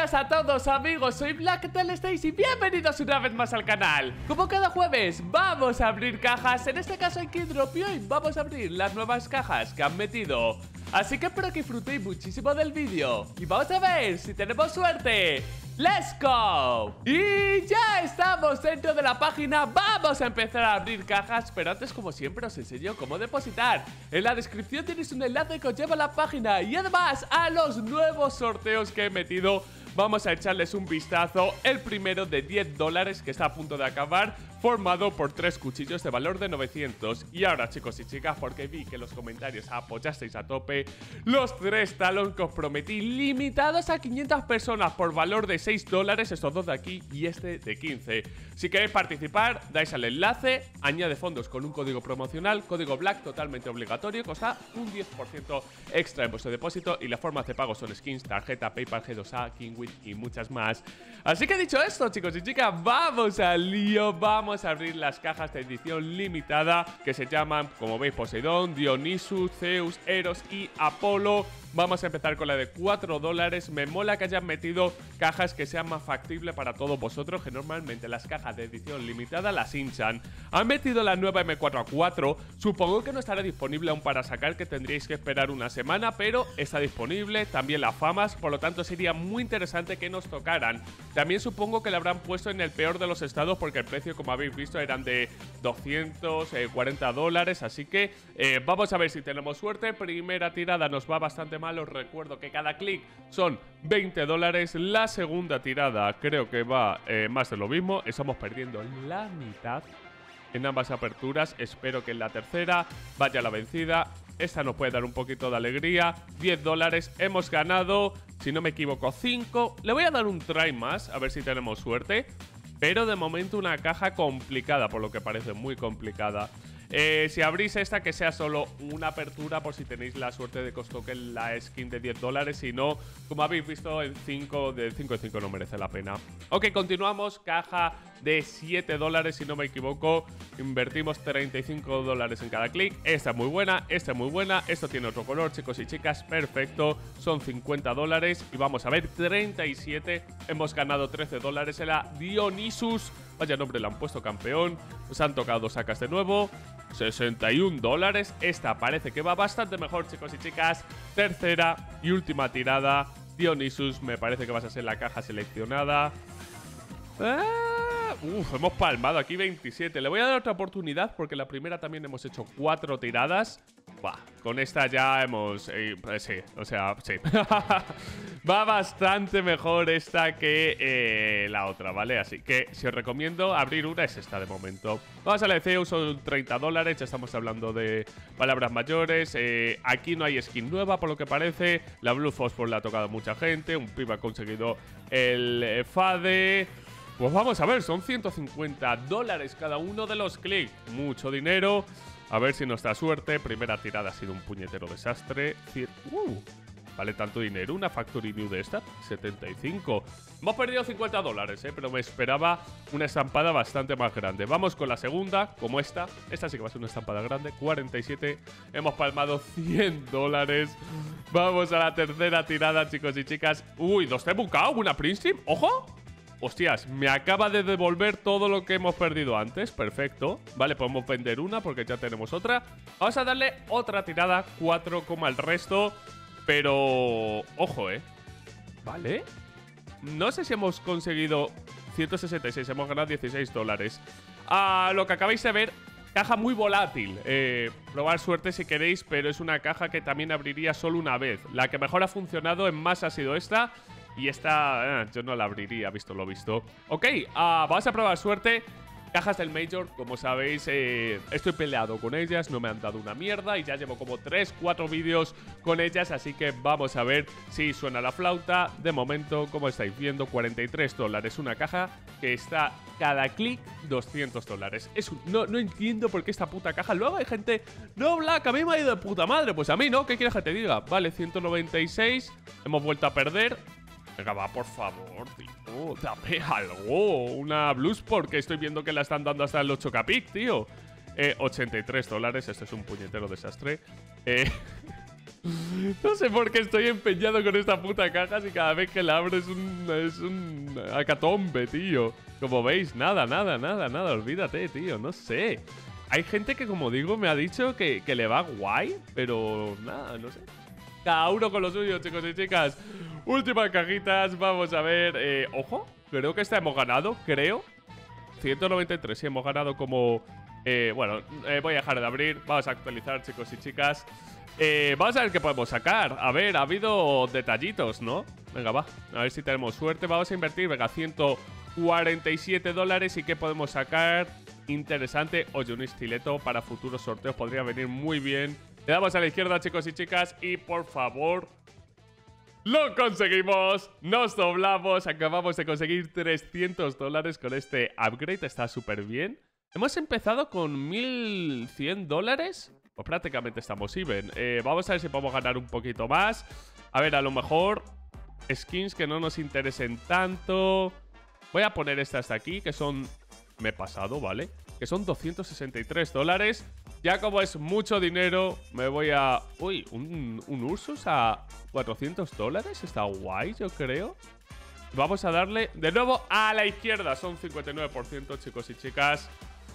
buenas a todos amigos, soy BlackTalStays y bienvenidos una vez más al canal. Como cada jueves vamos a abrir cajas, en este caso hay Keydrop y hoy vamos a abrir las nuevas cajas que han metido. Así que espero que disfrutéis muchísimo del vídeo y vamos a ver si tenemos suerte. ¡Let's go! Y ya estamos dentro de la página, vamos a empezar a abrir cajas, pero antes como siempre os enseño cómo depositar. En la descripción tenéis un enlace que os lleva a la página y además a los nuevos sorteos que he metido. Vamos a echarles un vistazo. El primero de $10 que está a punto de acabar, formado por 3 cuchillos de valor de 900. Y ahora chicos y chicas, porque vi que en los comentarios apoyasteis a tope, los 3 talons que os prometí, limitados a 500 personas por valor de $6, estos dos de aquí y este de 15. Si queréis participar, dais al enlace, añade fondos con un código promocional, código BLACK totalmente obligatorio, que os da un 10% extra en vuestro depósito y las formas de pago son skins, tarjeta, PayPal, G2A, Kingwin y muchas más. Así que dicho esto chicos y chicas, vamos al lío, vamos a abrir las cajas de edición limitada que se llaman, como veis, Poseidón, Dionysus, Zeus, Eros y Apolo. Vamos a empezar con la de $4. Me mola que hayan metido cajas que sean más factibles para todos vosotros, que normalmente las cajas de edición limitada las hinchan. Han metido la nueva M4A4. Supongo que no estará disponible aún para sacar, que tendríais que esperar una semana, pero está disponible. También las famas, por lo tanto sería muy interesante que nos tocaran. También supongo que la habrán puesto en el peor de los estados, porque el precio, como habéis visto, eran de $240. Así que vamos a ver si tenemos suerte. Primera tirada nos va bastante mal. Os recuerdo que cada clic son $20. La segunda tirada creo que va más de lo mismo. Estamos perdiendo la mitad en ambas aperturas. Espero que en la tercera vaya la vencida. Esta nos puede dar un poquito de alegría. $10. Hemos ganado, si no me equivoco, 5. Le voy a dar un try más, a ver si tenemos suerte. Pero de momento una caja complicada, por lo que parece muy complicada. Si abrís esta, que sea solo una apertura, por si tenéis la suerte de que os toque la skin de $10. Si no, como habéis visto, en 5 de 5 en 5 no merece la pena. Ok, continuamos. Caja de $7, si no me equivoco. Invertimos $35 en cada clic. Esta es muy buena, esta es muy buena. Esto tiene otro color, chicos y chicas. Perfecto. Son $50. Y vamos a ver, 37. Hemos ganado $13 en la Dionysus. Vaya nombre le han puesto, campeón. Nos han tocado 2 sacas de nuevo. $61. Esta parece que va bastante mejor, chicos y chicas. Tercera y última tirada. Dionysus, me parece que vas a ser la caja seleccionada. Hemos palmado aquí 27. Le voy a dar otra oportunidad porque la primera también hemos hecho 4 tiradas. Con esta ya hemos... sí, o sea, sí. Va bastante mejor esta que la otra, ¿vale? Así que si os recomiendo abrir una es esta de momento. Vamos a la de Zeus, son $30. Ya estamos hablando de palabras mayores. Aquí no hay skin nueva, por lo que parece. La Blue Phosphor la ha tocado mucha gente. Un pibe ha conseguido el Fade. Pues vamos a ver, son $150 cada uno de los clics. Mucho dinero. A ver si nos da suerte. Primera tirada ha sido un puñetero desastre. Vale tanto dinero una Factory New de esta. 75. Hemos perdido $50, pero me esperaba una estampada bastante más grande. Vamos con la segunda, como esta. Esta sí que va a ser una estampada grande. 47. Hemos palmado $100. Vamos a la tercera tirada, chicos y chicas. Uy, 2 Tebucao, una Prince. ¡Ojo! Hostias, me acaba de devolver todo lo que hemos perdido antes. Perfecto. Vale, podemos vender una porque ya tenemos otra. Vamos a darle otra tirada. 4 como el resto. Pero... ojo, Vale. No sé si hemos conseguido 166. Hemos ganado $16. Lo que acabáis de ver, caja muy volátil. Probar suerte si queréis, pero es una caja que también abriría solo una vez. La que mejor ha funcionado en más ha sido esta. Y esta yo no la abriría, visto lo visto. Ok, vamos a probar suerte. Cajas del Major, como sabéis, estoy peleado con ellas, no me han dado una mierda y ya llevo como 3-4 vídeos con ellas, así que vamos a ver si suena la flauta. De momento, como estáis viendo, $43. Una caja que está cada clic $200. No entiendo por qué esta puta caja. Luego hay gente, no, Black, a mí me ha ido de puta madre. Pues a mí no, ¿qué quieres que te diga? Vale, 196, hemos vuelto a perder. Venga, va, por favor, tío. Dame algo. Una Blues, porque estoy viendo que la están dando hasta el 8K pick, tío. $83. Esto es un puñetero desastre. No sé por qué estoy empeñado con esta puta caja si cada vez que la abro es un acatombe, tío. Como veis, nada, olvídate, tío, no sé. Hay gente que, como digo, me ha dicho que le va guay, pero nada, no sé. Cada uno con lo suyo, chicos y chicas. Últimas cajitas, vamos a ver. Ojo, creo que esta hemos ganado, creo. 193, sí, hemos ganado como... bueno, voy a dejar de abrir. Vamos a actualizar, chicos y chicas. Vamos a ver qué podemos sacar. A ver, ha habido detallitos, ¿no? Venga, va, a ver si tenemos suerte. Vamos a invertir, venga, 147 dólares. ¿Y qué podemos sacar? Interesante. Oye, un estileto para futuros sorteos podría venir muy bien. Le damos a la izquierda, chicos y chicas. Y por favor, ¡lo conseguimos! Nos doblamos. Acabamos de conseguir 300 dólares con este upgrade. Está súper bien. Hemos empezado con 1100 dólares. Pues prácticamente estamos even. Vamos a ver si podemos ganar un poquito más. A ver, a lo mejor skins que no nos interesen tanto. Voy a poner esta hasta aquí, que son... Me he pasado, ¿vale? Que son 263 dólares. Ya como es mucho dinero, me voy a... Uy, un Ursus a 400 dólares. Está guay, yo creo. Vamos a darle de nuevo a la izquierda. Son 59%, chicos y chicas.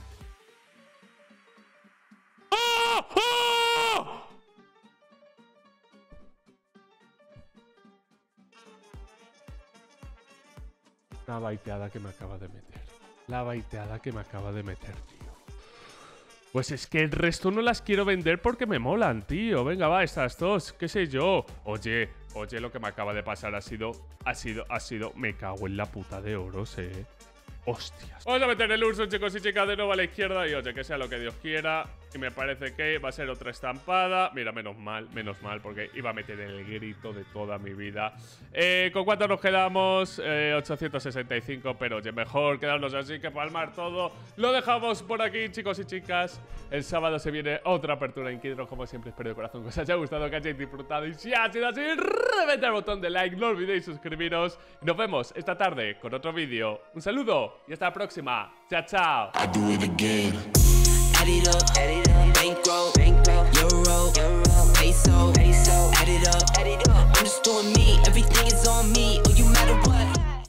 La baiteada que me acaba de meter. La baiteada que me acaba de meter, tío. Pues es que el resto no las quiero vender porque me molan, tío. Venga, va, estas dos, qué sé yo. Oye, lo que me acaba de pasar ha sido... Me cago en la puta de oros, Hostias. Vamos a meter el Urso, chicos y chicas, de nuevo a la izquierda. Y oye, que sea lo que Dios quiera. Y me parece que va a ser otra estampada. Mira, menos mal, porque iba a meter el grito de toda mi vida. ¿Con cuánto nos quedamos? 865, pero oye, mejor quedarnos así que palmar todo. Lo dejamos por aquí, chicos y chicas. El sábado se viene otra apertura en Kidron. Como siempre, espero de corazón que os haya gustado, que hayáis disfrutado. Y si ha sido así, reventad el botón de like, no olvidéis suscribiros. Y nos vemos esta tarde con otro vídeo. Un saludo y hasta la próxima. Chao, chao.